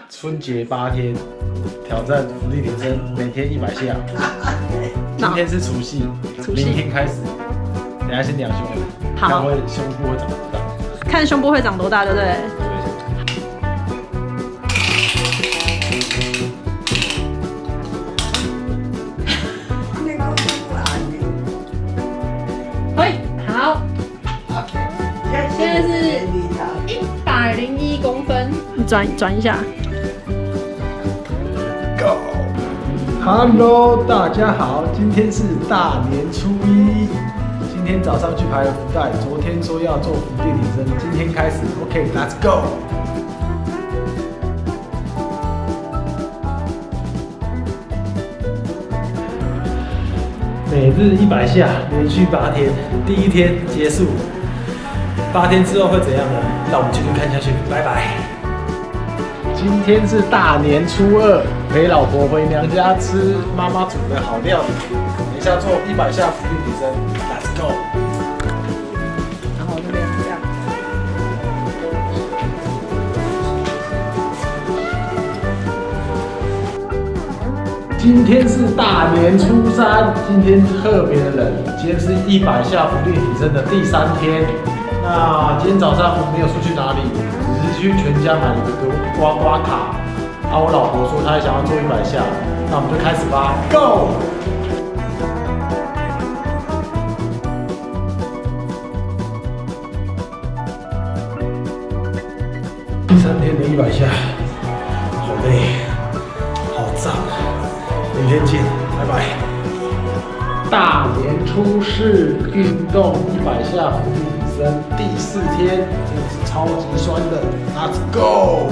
春节8天挑战伏地挺身，每天100下。今天是除夕，明天开始，等下先量胸，看会胸部会长多大。 看胸部会长多大，对不对？对。好。现在是101公分，你转一下。 Go。Hello， 大家好，今天是大年初1。今天早上去排了福袋，昨天说要做伏地挺身，今天开始 ，OK，Let's go。每日100下，连续8天，第1天结束。8天之后会怎样呢？让我们继续看下去，拜拜。今天是大年初2，陪老婆回娘家吃妈妈煮的好料理。等一下做100下伏地挺身 ，Let's go。 然后这边这样。 今天是大年初3，今天特别的冷，今天是100下伏地挺身的第3天。那今天早上我没有出去哪里，只是去全家买了一个刮刮卡。我老婆说她想要做100下，那我们就开始吧 ，Go！ 第3天的100下，好累，好胀，明天见，拜拜。大年初4运动100下伏地挺身，第4天，真的是超级酸的 ，Let's go！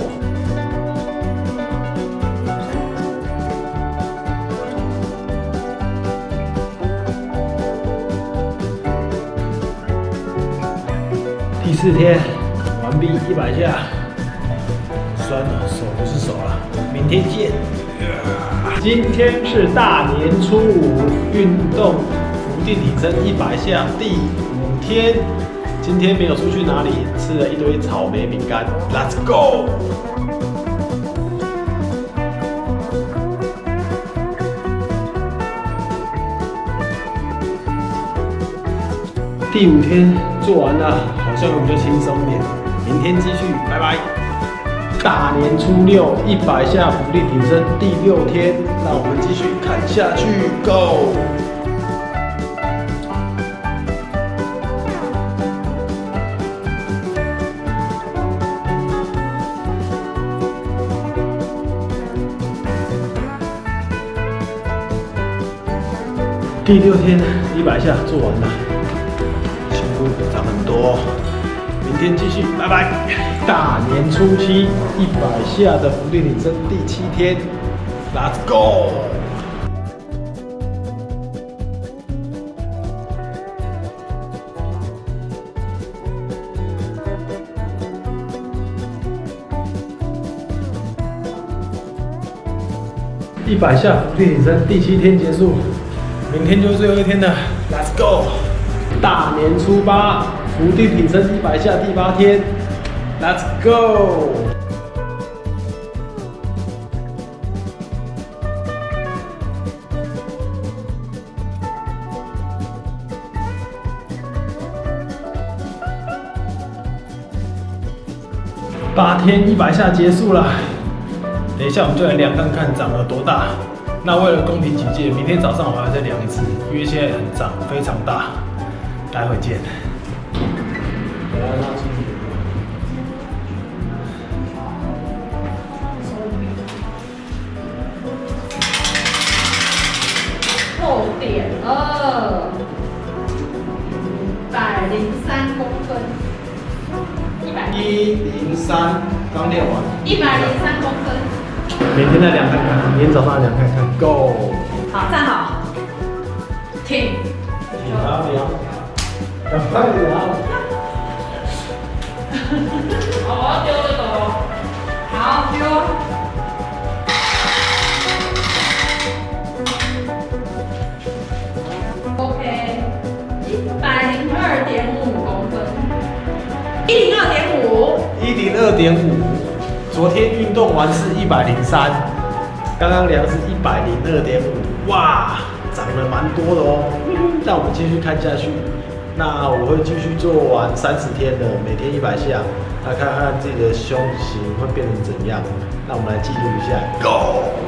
第4天完毕100下，酸了，手不是手了，明天见。今天是大年初5，运动伏地挺身100下，第5天。今天没有出去哪里，吃了一堆草莓饼干 ，Let's go！ 第5天做完了，好像比较轻松点。明天继续，拜拜。大年初6 100下伏地挺身，第6天，让我们继续看下去 ，Go！ 第6天100下做完了，胸部长很多。明天继续，拜拜。大年初7 100下的伏地挺身，第7天 ，Let's go！ 100下伏地挺身，第7天结束，明天就是最后一天了 ，Let's go！ 大年初8。伏地挺身100下，第8天 ，Let's go！ 8天100下结束了，等一下我们就来量看看长了多大。那为了公平起见，明天早上我还要再量一次，因为现在很胀，非常大。待会见。 6.2，103公分 ，103，刚练完 ，103公分。 每天再量看看，明天早上量看看 ，Go！ 好，站好，挺， 好量，赶快量。 好，我要丢这个喽。好，丢。OK， 102.5公分。102.5， 昨天运动完是103，刚刚量是102.5，哇，涨了蛮多的哦。那我们继续看下去，那我会继续做完30天的，每天100下，来看看自己的胸型会变成怎样。那我们来记录一下 ，Go。